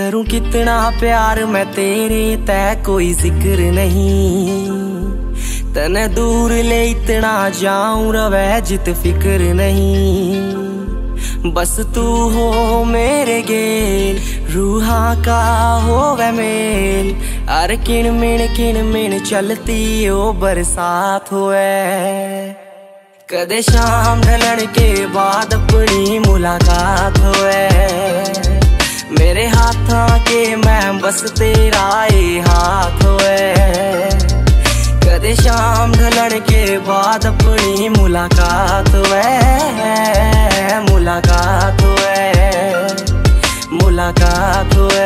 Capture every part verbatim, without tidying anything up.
करूं कितना प्यार मैं तेरे, तै कोई जिक्र नहीं। तने दूर ले इतना जाऊं रवे जित फिक्र नहीं। बस तू हो मेरे गेल, रूहा का होवे मेल। अर किन मिन किन मिन चलती ओ बरसात होए। कदे शाम ढलन के बाद अपनी मुलाकात होए। मेरे हाथा के मैं बस तेरा ए हाथ होए। कदे शाम ढलन के बाद अपनी मुलाकात होए। मुलाकात होए, मुलाकात होए।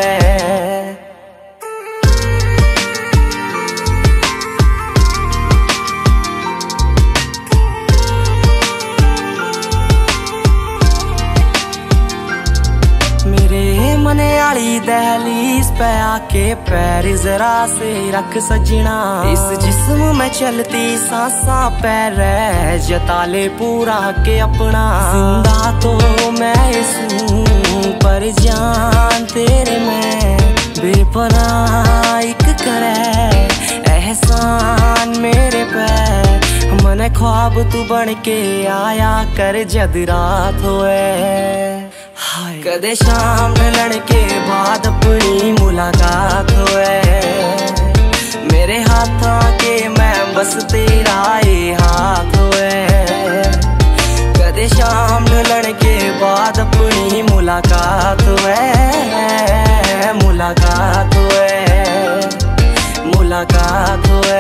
मने आली दहलीज पे आके पैर जरा से रख सजना। इस जिस्म में चलती सांसा पैर जताले पूरा के अपना। जिंदा तो मैं इसूं पर जान तेरे में बेपनाह एक करे एहसान मेरे पे। मने ख्वाब तू बन के आया कर जद रात होए। कदे शाम ढलन के बाद अपनी मुलाकात होए। मेरे हाथा के मैं बस तेरा ए हाथ होए। कदे शाम ढलन के बाद अपनी मुलाकात होए। मुलाकात होए, मुलाकात होए।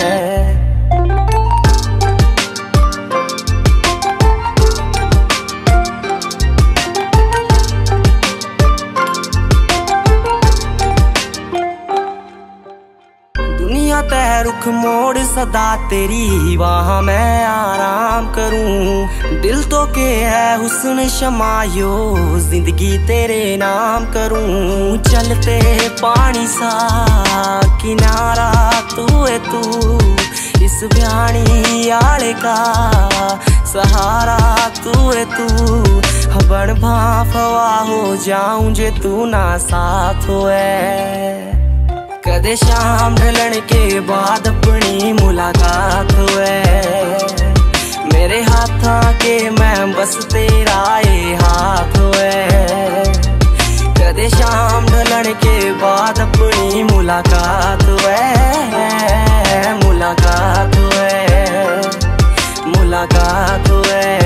तै रुख मोड़ सदा तेरी वहाँ मैं आराम करूं। दिल तो के है हुस्न शमायो, जिंदगी तेरे नाम करूं। चलते पानी सा किनारा तू है तू, इस ब्याणी आले का सहारा तू है तू। बन भाफवा हो जाऊं जे तू ना साथ होए। कदे शाम ढलन के बाद अपनी मुलाकात होए। मेरे हाथा के मैं बस तेरा ए हाथ होए। कदे शाम ढलन के बाद अपनी मुलाकात होए। मुलाकात होए, मुलाकात होए।